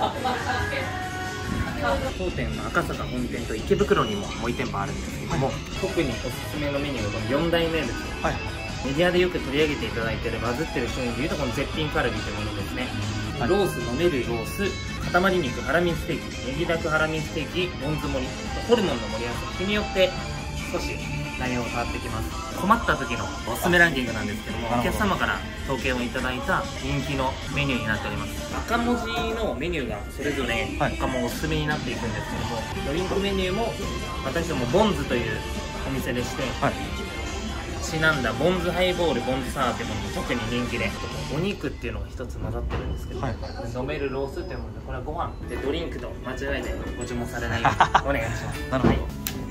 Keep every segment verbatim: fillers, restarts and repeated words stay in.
当店の赤坂本店と池袋にももういち店舗あるんですけども、はい、特におすすめのメニューがこのよん大名物、はい、メディアでよく取り上げていただいているバズってる商品でいうとこの絶品カルビというものですね、はい、ロース、飲めるロース、塊肉、ハラミステーキ、ネギダクハラミステーキ、ボンズ盛り、ホルモンの盛り合わせ、日によって少し内容が変わってきます。困った時のおすすめランキングなんですけども、お客様から統計をいただいた人気のメニューになっております。赤文字のメニューがそれぞれ他もおすすめになっていくんですけども、ドリンクメニューも私どもボンズというお店でして、はい、ちなんだボンズハイボール、ボンズサワーというものも特に人気で、お肉っていうのが一つ混ざってるんですけど、はい、飲めるロースというもので、これはご飯でドリンクと間違えてご注文されないようにお願いします。なるほど、はい、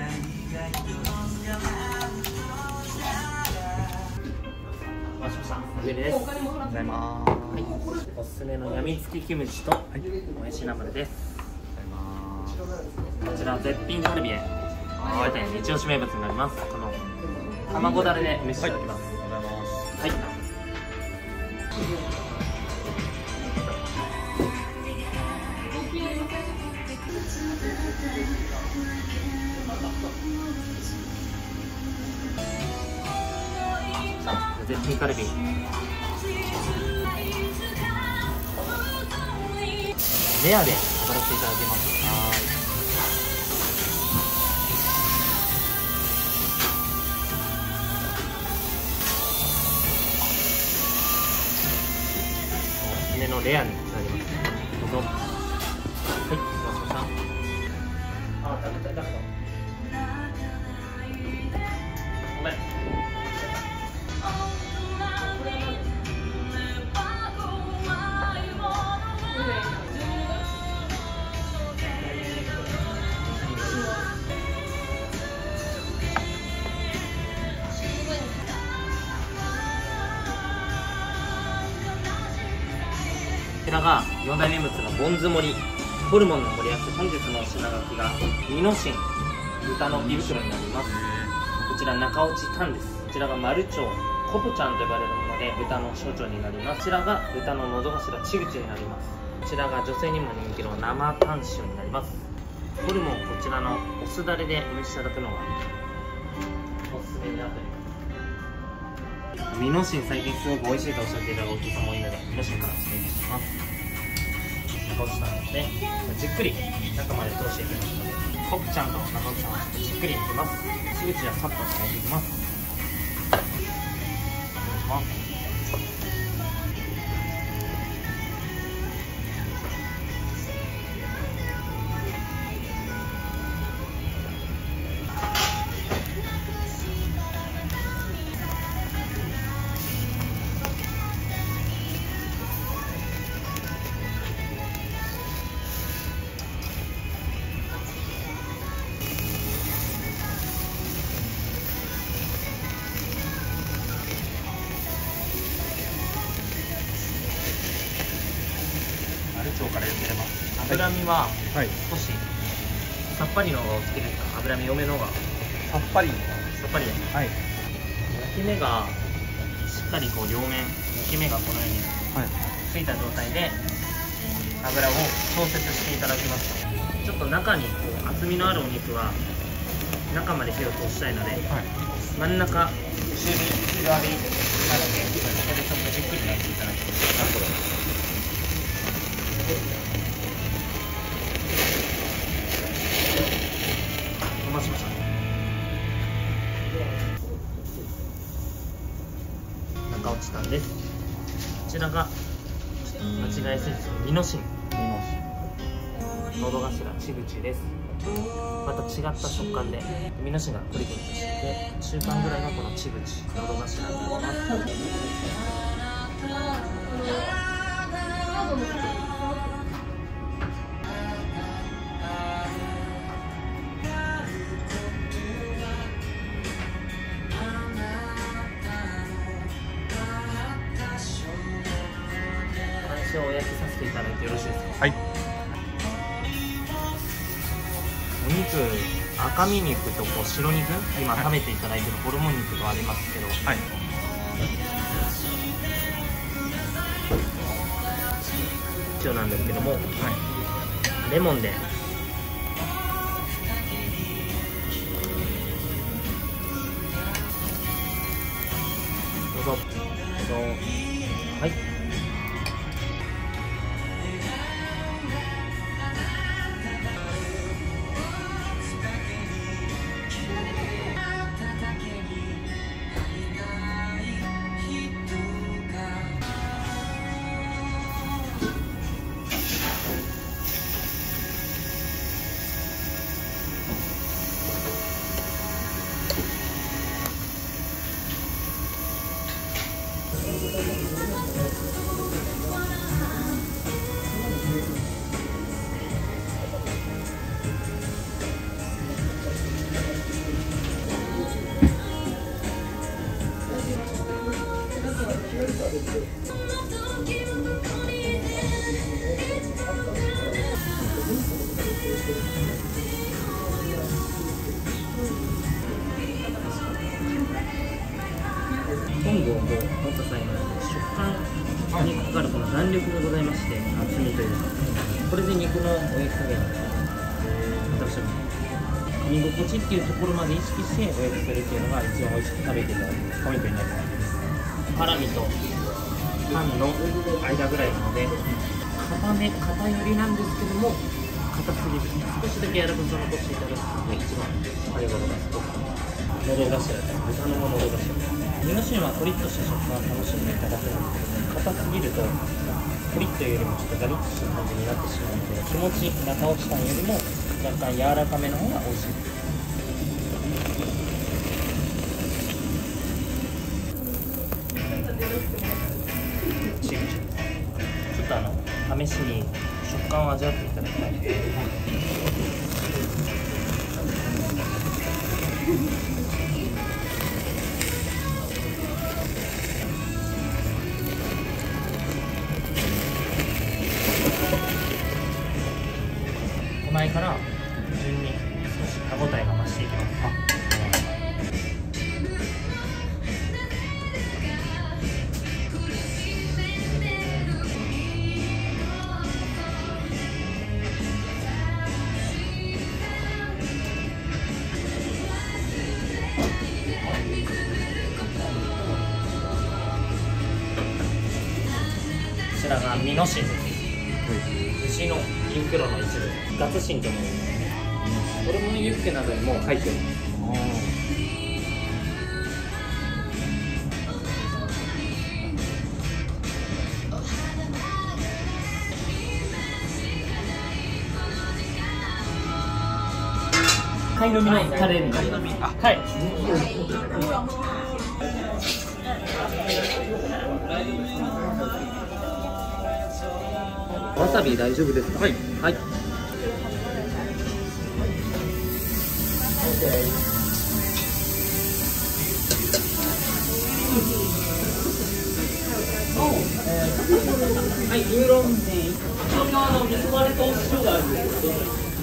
上です。おはようございます。はい、おすすめのやみつきキムチと、はい、もやしナムルです。こちら絶品カルビで当店一押し名物になります。この卵だれで召し上がります。はい、絶品カルビレアで飾らせていただきます。おすすめのレアになります。どうぞ。はい、どうしました。あ、食べたい、食べた。ごめん。こちらがよん大名物のボンズ盛り、ホルモンの盛り合わせ。本日の品書きがミノシン、豚の胃袋になります。こちら中落ちタンです。こちらがマルチョウ、コプちゃんと呼ばれるもので豚の小腸になります。こちらが豚の喉頭、チグチになります。こちらが女性にも人気の生タン塩になります。ホルモン、こちらのお酢だれでお召しいただくのがおすすめになっております。ミノシン最近すごく美味しいとおっしゃっていただくお客様も多いので、ミノシンからお願いします。中落ちたんですね。じっくり中まで通していきますので、コプちゃんと中落ちさんはじっくりいきます。チグチはさっと焼いていきます。お願いします。からよければ脂身は少しさっぱりの方がお好きですか？脂身多めの方がさっぱりさっぱりで、はい、焼き目がしっかりこう両面焼き目がこのようについた状態で油を調節していただきます。ちょっと中にこう厚みのあるお肉は中まで火を通したいので、はい、真ん中中火側でいいなので、ここでちょっとじっくり焼いていただきます。なるほど。飛ばしましたね。中落ちたんです。こちらが間違いせずミノシン、喉頭チグチです。また違った食感でミノシンがコリコリとしていて、中間ぐらいのこのチグチ、喉頭になります。お焼きさせていただいてよろしいですか？はい。お肉、赤身肉とこう白肉、今食べていただいているホルモン肉がありますけど、はい、一応なんですけども、はい、 レモンで。どうぞどうぞ。はい。トングをもう持った際の食感にかかるこの弾力がございまして、厚みというか、これで肉のお焼き加減を私は噛み心地っていうところまで意識してお焼きするっていうのが一番美味しく食べていただくポイントになります。ハラミとパンの間ぐらいなので硬め硬寄りなんですけども、硬すぎず少しだけ柔らかさを残していただくのが一番食べ頃がすごくのど頭で豚ののど頭、ミノシンはコリッとした食感を楽しんでいただけるんですけど、硬すぎるとコリッというよりもちょっとガリッとした感じになってしまうので、気持ち中落ちたんよりも若干柔らかめの方が美味しいです。ちょっとあの試しに食感を味わっていただきたい。手前から順に少し歯ごたえが増していきます。こちらがミノシンです。牛のユッケロの一部、ガツシンとも言います。これもユッケなどにも入っております。貝の実のタレになります。はい。わさび大丈夫ですか？はい。はい。はい、ウーロンティー。こちらの味噌割れと塩があるんですけど。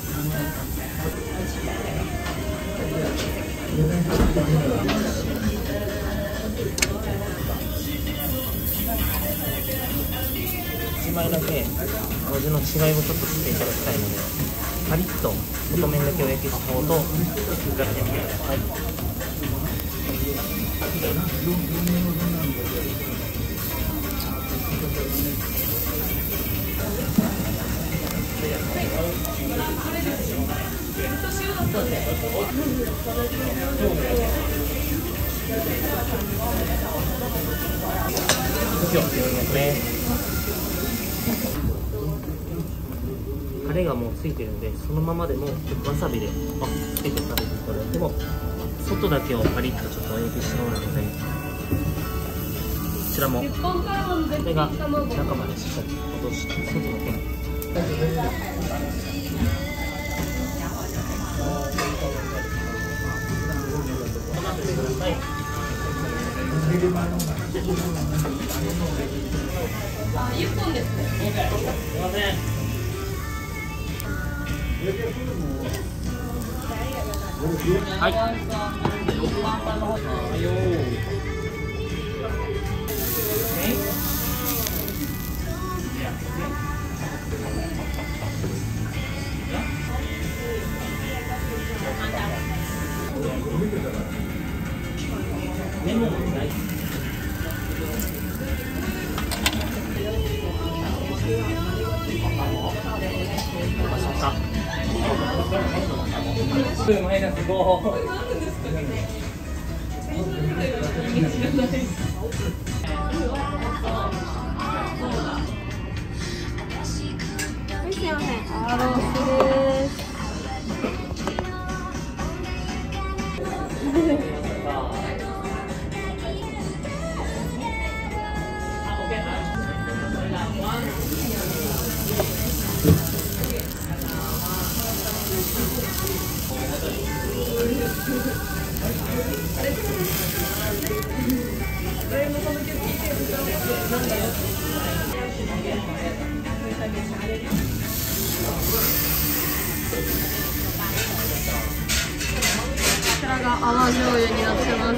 いちまいだけ味の違いをちょっと知っていただきたいので、パリッと外面だけお焼きした方と比べてみてください。今日ですね。タレがもうついてるんで、そのままでもわさびであつけて食べていただいても、外だけをパリッとちょっとお焼きしたものなので、こちらもこれが中までしっかり落として外だけ。はい。あ、いっぽんですね。すみません。はい。 うまいな、すごい。 すいません、アロースです。こちらが泡醤油になってます。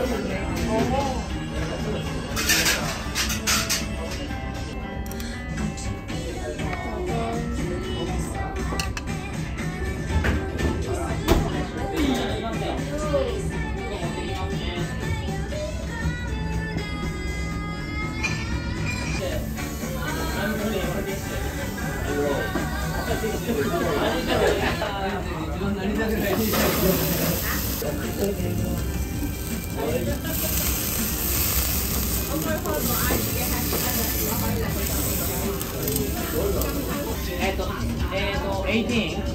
えっと、えっと、エイティーン、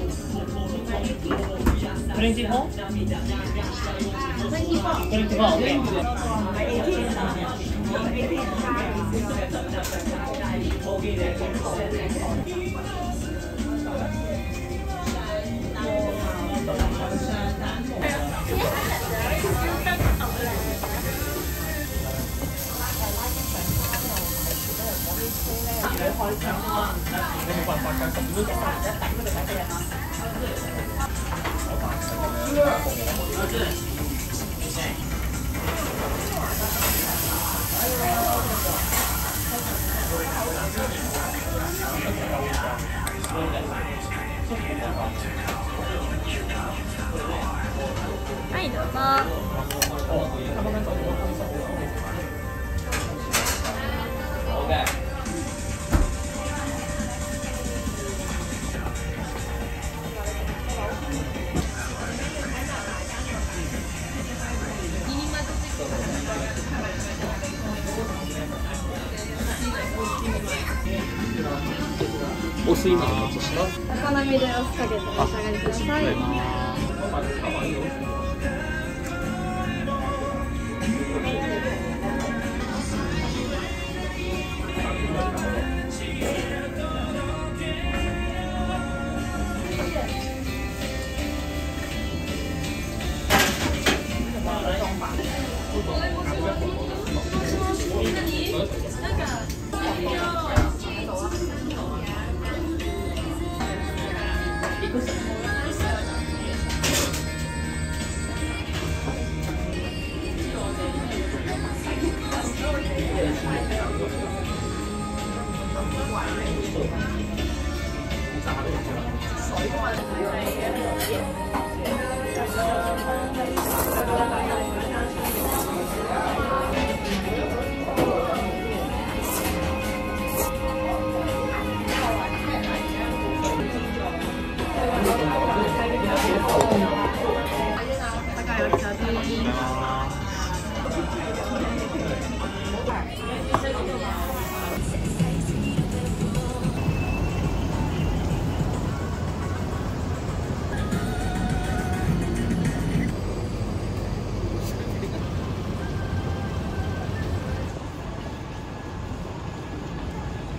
トゥエンティフォー、トゥエンティフォー、トゥエンティフォー、オッケはい、どうぞ。 お吸い物お持ちします。 お好みでお酢かけてお召し上がりください。高いお茶です。